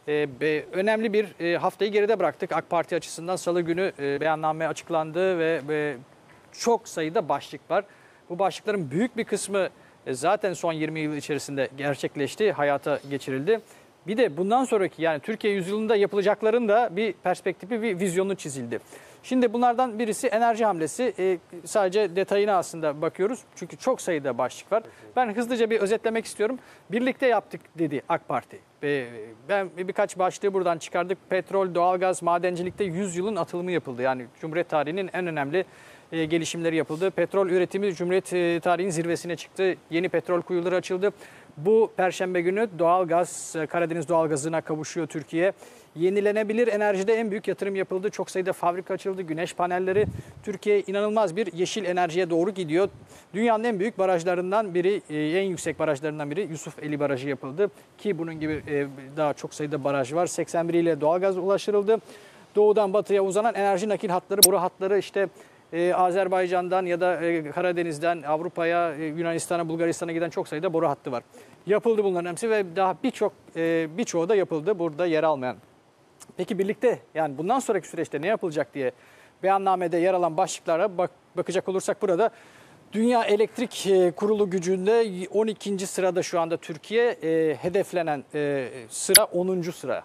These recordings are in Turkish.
Önemli bir haftayı geride bıraktık. AK Parti açısından Salı günü beyanname açıklandı ve çok sayıda başlık var. Bu başlıkların büyük bir kısmı zaten son 20 yıl içerisinde gerçekleşti, hayata geçirildi. Bir de bundan sonraki, yani Türkiye yüzyılında yapılacakların da bir perspektifi, bir vizyonu çizildi. Şimdi bunlardan birisi enerji hamlesi. Sadece detayına aslında bakıyoruz. Çünkü çok sayıda başlık var. Ben hızlıca bir özetlemek istiyorum. Birlikte yaptık dedi AK Parti. Ben birkaç başlığı buradan çıkardık. Petrol, doğalgaz, madencilikte 100 yılın atılımı yapıldı. Yani Cumhuriyet tarihinin en önemli gelişimleri yapıldı. Petrol üretimi Cumhuriyet tarihinin zirvesine çıktı. Yeni petrol kuyuları açıldı. Bu Perşembe günü doğalgaz, Karadeniz doğalgazına kavuşuyor Türkiye. Yenilenebilir enerjide en büyük yatırım yapıldı. Çok sayıda fabrika açıldı. Güneş panelleri. Türkiye inanılmaz bir yeşil enerjiye doğru gidiyor. Dünyanın en büyük barajlarından biri, en yüksek barajlarından biri Yusufeli Barajı yapıldı. Ki bunun gibi daha çok sayıda baraj var. 81 ile doğalgaz ulaştırıldı. Doğudan batıya uzanan enerji nakil hatları, boru hatları işte Azerbaycan'dan ya da Karadeniz'den Avrupa'ya, Yunanistan'a, Bulgaristan'a giden çok sayıda boru hattı var. Yapıldı bunların hepsi ve daha birçoğu da yapıldı burada yer almayan. Peki birlikte, yani bundan sonraki süreçte ne yapılacak diye beyannamede yer alan başlıklara bakacak olursak burada Dünya Elektrik Kurulu gücünde 12. sırada şu anda Türkiye, hedeflenen sıra 10. sıra.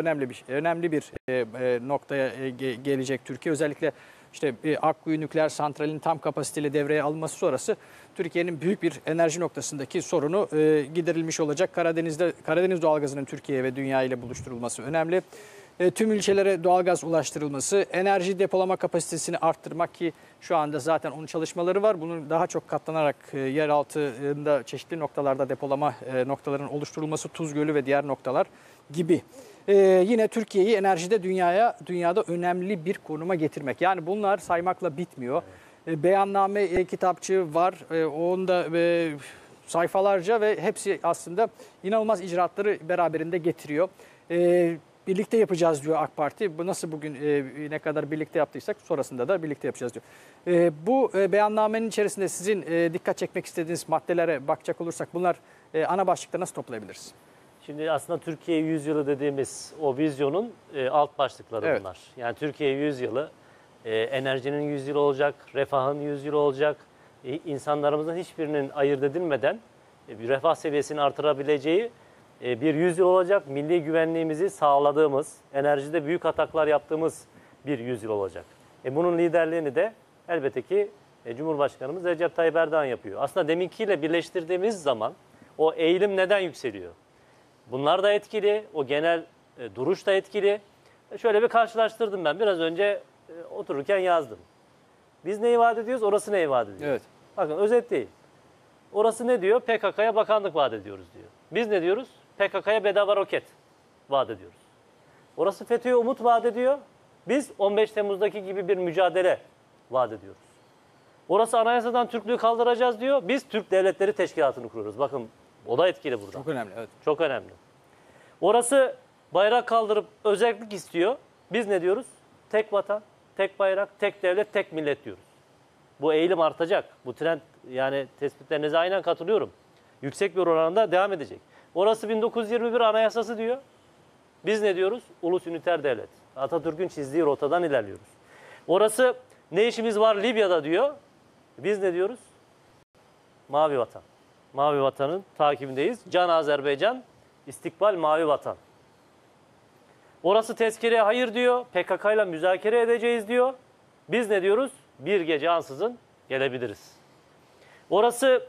Önemli bir noktaya gelecek Türkiye. Özellikle işte Akkuyu nükleer santralinin tam kapasiteyle devreye alınması sonrası Türkiye'nin büyük bir enerji noktasındaki sorunu giderilmiş olacak. Karadeniz doğalgazının Türkiye ve dünya ile buluşturulması önemli. Tüm ülkelere doğalgaz ulaştırılması, enerji depolama kapasitesini arttırmak ki şu anda zaten onun çalışmaları var. Bunun daha çok katlanarak yer altında çeşitli noktalarda depolama noktalarının oluşturulması, Tuz Gölü ve diğer noktalar gibi. Yine Türkiye'yi enerjide dünyada önemli bir konuma getirmek. Yani bunlar saymakla bitmiyor. Beyanname kitapçığı var. Onda sayfalarca ve hepsi aslında inanılmaz icraatları beraberinde getiriyor. Birlikte yapacağız diyor AK Parti. Bu nasıl bugün ne kadar birlikte yaptıysak sonrasında da birlikte yapacağız diyor. Bu beyannamenin içerisinde sizin dikkat çekmek istediğiniz maddelere bakacak olursak bunlar ana başlıkta nasıl toplayabiliriz? Şimdi aslında Türkiye yüzyılı dediğimiz o vizyonun alt başlıkları bunlar. Yani Türkiye yüzyılı enerjinin yüzyılı olacak, refahın yüzyılı olacak. İnsanlarımızın hiçbirinin ayırt edilmeden bir refah seviyesini artırabileceği bir yüzyıl olacak. Milli güvenliğimizi sağladığımız, enerjide büyük ataklar yaptığımız bir yüzyıl olacak. Bunun liderliğini de elbette ki Cumhurbaşkanımız Recep Tayyip Erdoğan yapıyor. Aslında deminkiyle birleştirdiğimiz zaman o eğilim neden yükseliyor? Bunlar da etkili, o genel duruş da etkili. Şöyle bir karşılaştırdım ben. Biraz önce otururken yazdım. Biz neyi vaat ediyoruz, orası neyi vaat ediyor? Evet. Bakın özet değil. Orası ne diyor? PKK'ya bakanlık vaat ediyoruz diyor. Biz ne diyoruz? PKK'ya bedava roket vaat ediyoruz. Orası FETÖ'ye umut vaat ediyor. Biz 15 Temmuz'daki gibi bir mücadele vaat ediyoruz. Orası anayasadan Türklüğü kaldıracağız diyor. Biz Türk Devletleri Teşkilatı'nı kuruyoruz. Bakın o da etkili burada. Çok önemli, evet. Çok önemli. Orası bayrak kaldırıp özellik istiyor. Biz ne diyoruz? Tek vatan, tek bayrak, tek devlet, tek millet diyoruz. Bu eğilim artacak. Bu trend, yani tespitlerinize aynen katılıyorum. Yüksek bir oranda devam edecek. Orası 1921 Anayasası diyor. Biz ne diyoruz? Ulus üniter devlet. Atatürk'ün çizdiği rotadan ilerliyoruz. Orası ne işimiz var Libya'da diyor. Biz ne diyoruz? Mavi vatan. Mavi vatanın takibindeyiz. Can Azerbaycan, istikbal mavi vatan. Orası tezkereye hayır diyor. PKK ile müzakere edeceğiz diyor. Biz ne diyoruz? Bir gece ansızın gelebiliriz. Orası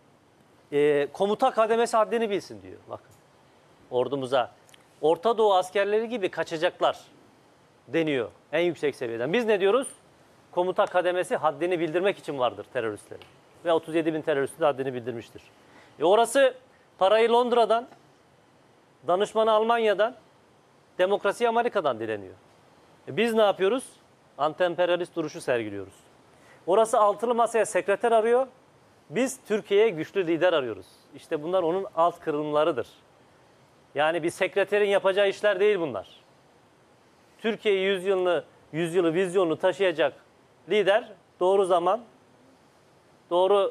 komuta kademesi haddini bilsin diyor. Bakın ordumuza. Orta Doğu askerleri gibi kaçacaklar deniyor en yüksek seviyeden. Biz ne diyoruz? Komuta kademesi haddini bildirmek için vardır teröristlerin. Ve 37 bin teröristi de haddini bildirmiştir. Orası parayı Londra'dan, danışmanı Almanya'dan, demokrasiyi Amerika'dan dileniyor. Biz ne yapıyoruz? Anti-emperyalist duruşu sergiliyoruz. Orası altılı masaya sekreter arıyor. Biz Türkiye'ye güçlü lider arıyoruz. İşte bunlar onun alt kırılımlarıdır. Yani bir sekreterin yapacağı işler değil bunlar. Türkiye yüzyılı vizyonunu taşıyacak lider doğru zaman, doğru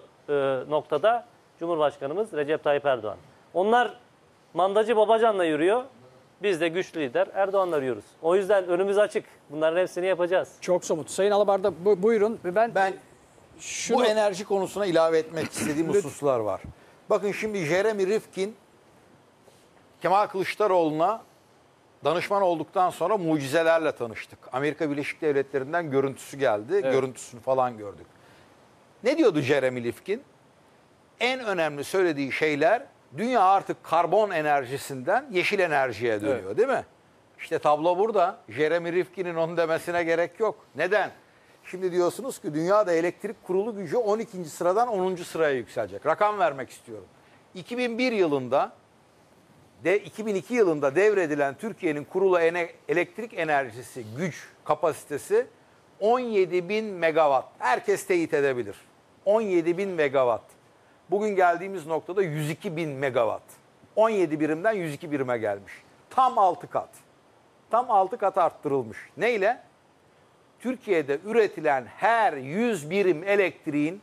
noktada Cumhurbaşkanımız Recep Tayyip Erdoğan. Onlar mandacı Babacan'la yürüyor. Biz de güçlü lider Erdoğan'la arıyoruz. O yüzden önümüz açık. Bunların hepsini yapacağız. Çok somut. Sayın Alabar'da buyurun. Ben şunu... bu enerji konusuna ilave etmek istediğim hususlar var. Bakın şimdi Jeremy Rifkin Kemal Kılıçdaroğlu'na danışman olduktan sonra mucizelerle tanıştık. Amerika Birleşik Devletleri'nden görüntüsü geldi. Evet. Görüntüsünü falan gördük. Ne diyordu Jeremy Rifkin? En önemli söylediği şeyler dünya artık karbon enerjisinden yeşil enerjiye dönüyor, Evet. değil mi? İşte tablo burada. Jeremy Rifkin'in onu demesine gerek yok. Neden? Şimdi diyorsunuz ki dünyada elektrik kurulu gücü 12. sıradan 10. sıraya yükselecek. Rakam vermek istiyorum. 2001 yılında 2002 yılında devredilen Türkiye'nin kurulu elektrik enerjisi güç kapasitesi 17.000 megawatt. Herkes teyit edebilir. 17.000 megawatt. Bugün geldiğimiz noktada 102.000 megawatt. 17 birimden 102 birime gelmiş. Tam 6 kat. Tam 6 kat arttırılmış. Neyle? Türkiye'de üretilen her 100 birim elektriğin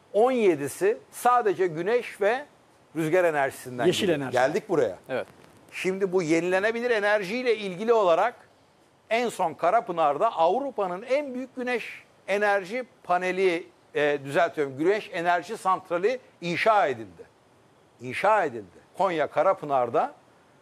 17'si sadece güneş ve rüzgar enerjisinden Yeşil geliyor. enerji. Geldik buraya. Evet. Şimdi bu yenilenebilir enerjiyle ilgili olarak en son Karapınar'da Avrupa'nın en büyük güneş enerji paneli, güneş enerji santrali inşa edildi. İnşa edildi. Konya Karapınar'da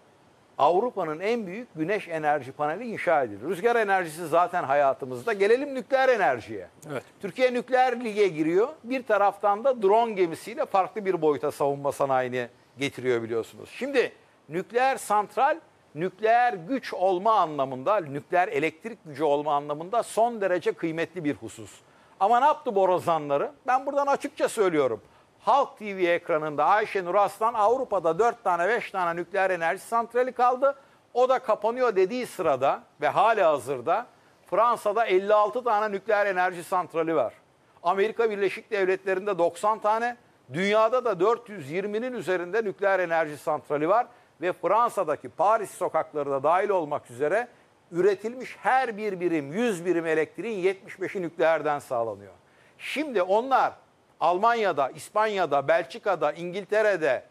Avrupa'nın en büyük güneş enerji paneli inşa edildi. Rüzgar enerjisi zaten hayatımızda. Gelelim nükleer enerjiye. Evet. Türkiye nükleer lige giriyor. Bir taraftan da drone gemisiyle farklı bir boyuta savunma sanayini getiriyor biliyorsunuz. Şimdi nükleer santral, nükleer güç olma anlamında, nükleer elektrik gücü olma anlamında son derece kıymetli bir husus. Ama ne yaptı borazanları? Ben buradan açıkça söylüyorum. Halk TV ekranında Ayşenur Aslan Avrupa'da 4 tane 5 tane nükleer enerji santrali kaldı. O da kapanıyor dediği sırada ve hala hazırda Fransa'da 56 tane nükleer enerji santrali var. Amerika Birleşik Devletleri'nde 90 tane, dünyada da 420'nin üzerinde nükleer enerji santrali var. Ve Fransa'daki Paris sokakları da dahil olmak üzere üretilmiş her bir birim, 100 birim elektriğin 75'i nükleerden sağlanıyor. Şimdi onlar Almanya'da, İspanya'da, Belçika'da, İngiltere'de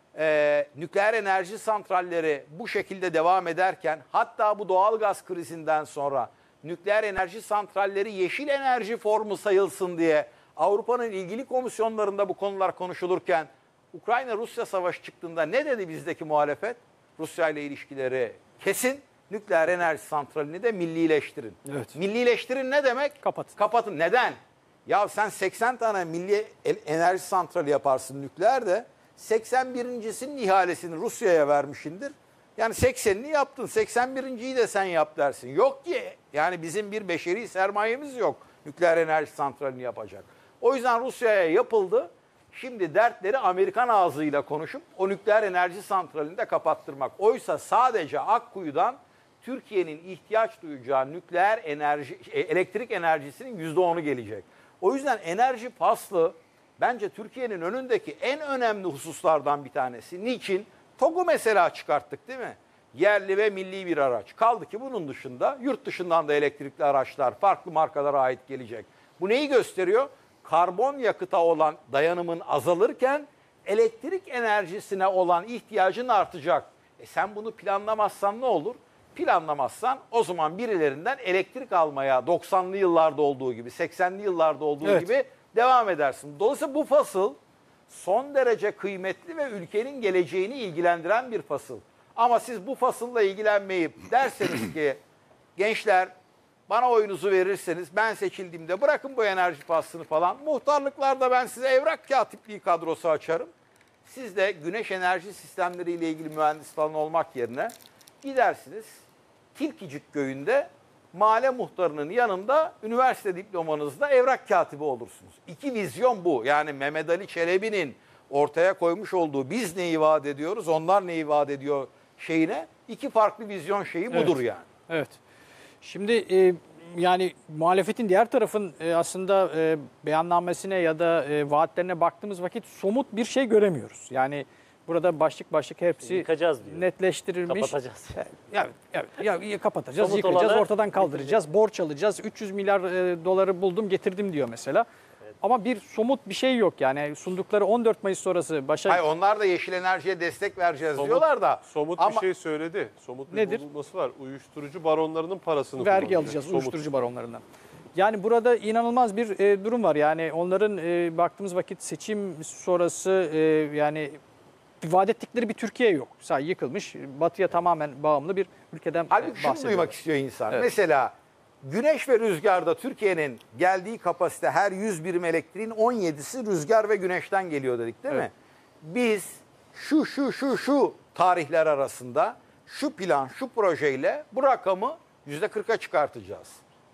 nükleer enerji santralleri bu şekilde devam ederken, hatta bu doğalgaz krizinden sonra nükleer enerji santralleri yeşil enerji formu sayılsın diye Avrupa'nın ilgili komisyonlarında bu konular konuşulurken Ukrayna-Rusya savaşı çıktığında ne dedi bizdeki muhalefet? Rusya ile ilişkileri kesin, nükleer enerji santralini de millileştirin. Evet. Millileştirin ne demek? Kapatın. Kapatın. Neden? Ya sen 80 tane milli enerji santrali yaparsın nükleer de 81.'sinin ihalesini Rusya'ya vermişindir. Yani 80'ini yaptın, 81.'yi de sen yap dersin. Yok ki yani bizim bir beşeri sermayemiz yok nükleer enerji santralini yapacak. O yüzden Rusya'ya yapıldı. Şimdi dertleri Amerikan ağzıyla konuşup o nükleer enerji santralini de kapattırmak. Oysa sadece Akkuyu'dan Türkiye'nin ihtiyaç duyacağı nükleer enerji, elektrik enerjisinin %10'u gelecek. O yüzden enerji faslı bence Türkiye'nin önündeki en önemli hususlardan bir tanesi. Niçin? TOG'u mesela çıkarttık değil mi? Yerli ve milli bir araç. Kaldı ki bunun dışında yurt dışından da elektrikli araçlar farklı markalara ait gelecek. Bu neyi gösteriyor? Karbon yakıta olan dayanımın azalırken elektrik enerjisine olan ihtiyacın artacak. Sen bunu planlamazsan ne olur? Planlamazsan o zaman birilerinden elektrik almaya 90'lı yıllarda olduğu gibi, 80'li yıllarda olduğu gibi devam edersin. Dolayısıyla bu fasıl son derece kıymetli ve ülkenin geleceğini ilgilendiren bir fasıl. Ama siz bu fasılla ilgilenmeyip derseniz ki gençler bana oyunuzu verirseniz ben seçildiğimde bırakın bu enerji faslını falan. Muhtarlıklarda ben size evrak katipliği kadrosu açarım. Siz de güneş enerji sistemleriyle ilgili mühendis falan olmak yerine gidersiniz. Tilkicik köyünde mahalle muhtarının yanında üniversite diplomanızda evrak katibi olursunuz. İki vizyon bu. Yani Mehmet Ali Çelebi'nin ortaya koymuş olduğu biz neyi vaat ediyoruz, onlar neyi vaat ediyor şeyine iki farklı vizyon şeyi budur yani. Evet. Şimdi yani muhalefetin diğer tarafın aslında beyannamesine ya da vaatlerine baktığımız vakit somut bir şey göremiyoruz. Yani burada başlık başlık hepsi Yıkacağız diyor. netleştirilmiş. Kapatacağız. Evet, ya kapatacağız, Somut yıkacağız, olanı ortadan kaldıracağız, borç alacağız. 300 milyar doları buldum getirdim diyor mesela. Evet. ama bir somut bir şey yok. Yani sundukları 14 Mayıs sonrası başa... Hayır, onlar da yeşil enerjiye destek vereceğiz diyorlar da. Somut ama bir şey söyledi. Somut bir Nedir? bulunması var. Uyuşturucu baronlarının parasını vergi kullanacak. alacağız Somut. uyuşturucu baronlarından. Yani burada inanılmaz bir durum var. Yani onların baktığımız vakit seçim sonrası yani vaat ettikleri bir Türkiye yok. Sadece yıkılmış, batıya tamamen bağımlı bir ülkeden halbuki şunu bahsediyorlar. duymak istiyor insan. Evet. Mesela güneş ve rüzgarda Türkiye'nin geldiği kapasite, her 100 birim elektriğin 17'si rüzgar ve güneşten geliyor dedik değil mi? Biz şu tarihler arasında şu plan, şu projeyle bu rakamı %40'a çıkartacağız.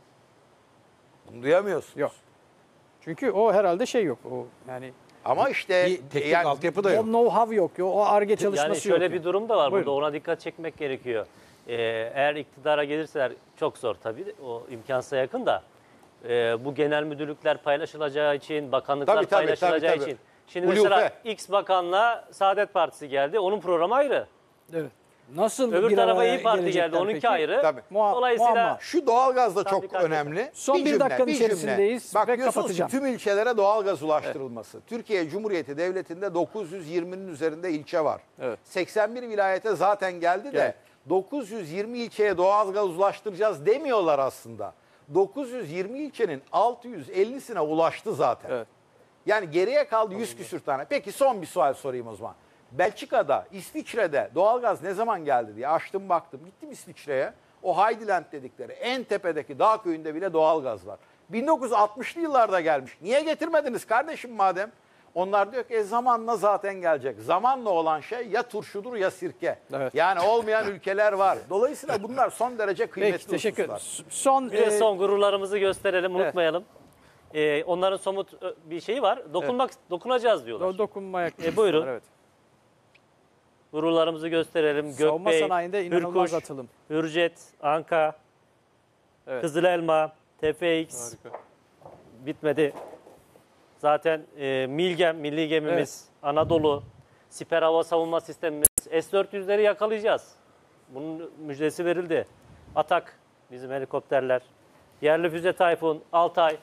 Bunu duyamıyorsunuz. Yok. Çünkü o herhalde şey yok. O yani Ama işte Bir teknik yani altyapı da o yok. know-how yok. O Ar-Ge çalışması Yani yok. şöyle bir durum da var Buyurun. burada, ona dikkat çekmek gerekiyor. Eğer iktidara gelirseler, çok zor tabii, o imkansıza yakın da, bu genel müdürlükler paylaşılacağı için, bakanlıklar Tabii, paylaşılacağı tabii. için. Şimdi Ulufe. mesela X bakanla Saadet Partisi geldi, onun programı ayrı. Evet. Nasıl Öbür bir tarafa araya İYİ Parti gelecekler geldi, onunki peki? ayrı. Tabii. Dolayısıyla Muamma. şu doğalgaz da çok dikkat edin. önemli. Son bir dakikanın bir cümle. içerisindeyiz Bak ve diyorsunuz ki kapatacağım. tüm ilçelere doğalgaz ulaştırılması. Türkiye Cumhuriyeti Devleti'nde 920'nin üzerinde ilçe var. Evet. 81 vilayete zaten geldi de Gel. 920 ilçeye doğalgaz ulaştıracağız demiyorlar aslında. 920 ilçenin 650'sine ulaştı zaten. Evet. Yani geriye kaldı 100 küsür tane. Peki son bir sual sorayım o zaman. Belçika'da, İsviçre'de doğalgaz ne zaman geldi diye açtım baktım. Gittim İsviçre'ye. O Heideland dedikleri en tepedeki dağ köyünde bile doğalgaz var. 1960'lı yıllarda gelmiş. Niye getirmediniz kardeşim madem? Onlar diyor ki zamanla zaten gelecek. Zamanla olan şey ya turşudur ya sirke. Evet. Yani olmayan ülkeler var. Dolayısıyla bunlar son derece kıymetli Peki teşekkür ederim. hususlar. Son bir de son gururlarımızı gösterelim, evet. unutmayalım. Onların somut bir şeyi var. Dokunacağız diyorlar. dokunmaya buyurun. Evet. Gururlarımızı gösterelim. Savunma Gökbey, sanayinde inanılmaz Hürkuş, atılım. Hürjet, Anka, Evet. Kızıl Elma, TFX, Harika. bitmedi. Zaten Milgem, milli gemimiz, Anadolu, Siper Hava Savunma Sistemimiz, S-400'leri yakalayacağız. Bunun müjdesi verildi. Atak, bizim helikopterler, yerli füze Tayfun, Altay.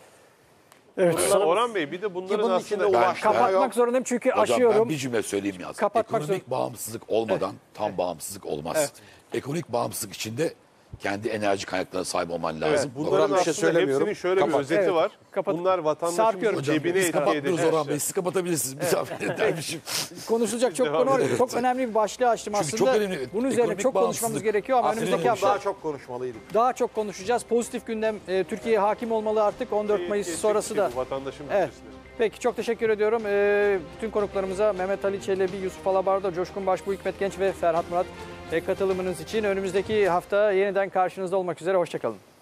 Evet. Orhan Bey, bir de bunların bunun aslında içinde ulaştırma Kapatmak yok. zorundayım çünkü Hocam aşıyorum. ben bir cümle söyleyeyim yalnız. Kapatmak Ekonomik bağımsızlık olmadan tam bağımsızlık olmaz. Evet. Ekonomik bağımsızlık içinde kendi enerji kaynaklarına sahip olman lazım. bunların Orhan Bey, aslında söylemiyorum. hepsinin şöyle bir Kapat. özeti Evet, var. kapat. Bunlar Sarkıyorum. vatandaşımızın Hocam cebine biz etki kapatmıyoruz edecek. Orhan Bey. Siz kapatabilirsiniz. Misafir edermişim. Konuşulacak çok Devam konu var. edelim. Çok önemli bir başlığı açtım Çünkü aslında. çok önemli. Bunun üzerine Ekonomik çok konuşmamız bağımsızlık. gerekiyor ama Aslında önümüzdeki hafta Daha çok konuşmalıydık. daha çok konuşacağız. Pozitif gündem Türkiye'ye hakim olmalı artık 14 Mayıs Gerçek sonrası bir şey da. bu, vatandaşın Evet. bütçesine. Peki çok teşekkür ediyorum. Bütün konuklarımıza Mehmet Ali Çelebi, Yusuf Alabarda, Coşkun Başbuğ, Hikmet Genç ve Ferhat Murat katılımınız için önümüzdeki hafta yeniden karşınızda olmak üzere. Hoşçakalın.